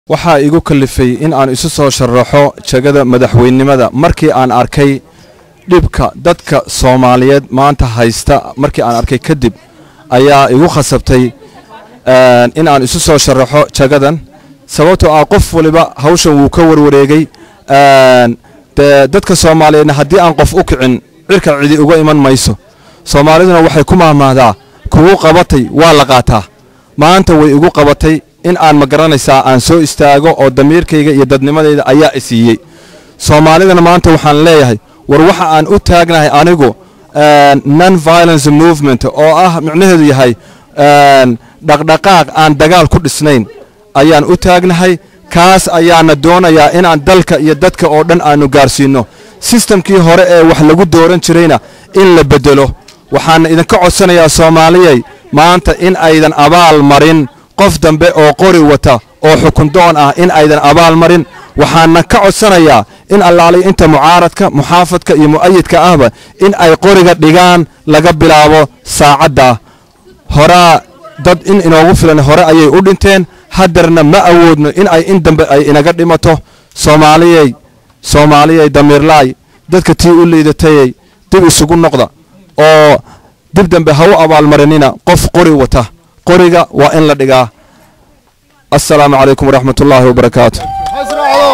waxaa igu kalifay in aan isu soo sharaxo jagada madaxweynimada markii aan arkay dhibka dadka Soomaaliyeed maanta haysta markii aan arkay kadib ayaa igu khasabtay in aan isu soo sharaxo jagadan sababtoo ah qof waliba hawshan wuu ka warwareegay dadka Soomaaliyeedna haddii aan qof u kicin cirka cidi uga iman mayso Soomaaliduna waxay ku maahmaahdaa kugu qabatay waa la qaataa maanta way igu qabatay in aan magaranaysaa aan soo istaago oo damiirkayga iyo dadnimadayda ayaa isiiyay Soomaalidana maanta waxaan leeyahay war waxa aan u taagnahay anigu non violence movement oo ah macnaheedu yahay dhaqdhaqaaq aan dagaal ku dhisnayn ayaan u taagnahay kaas ayaana doonayaa in aan dalka iyo dadka oo dhan aanu gaarsiino systemkii hore ee wax lagu dooran jirayna in la bedelo waxaan idinka codsanayaa Soomaaliyay maanta in aydan abaal marin qof dambe oo qori wata oo xukun doon ah in aydan abaal marin waxaana ka codsanayaa in allaali inta mucaaradka muxaafadka iyo mu'ayidka ahba in ay qoriga dhigaan laga bilaabo saacada hora dad in inoogu filan hore ayay u dhinteen hadarna ma awoodno in ay in dambe ay inaga dhimato Soomaaliyay damiirlaay dadka tii u liidatay dib isugu noqda oo dib dambe ha u abaal marinina qof qori wata qoriga waa in la dhigaa. السلام عليكم ورحمة الله وبركاته.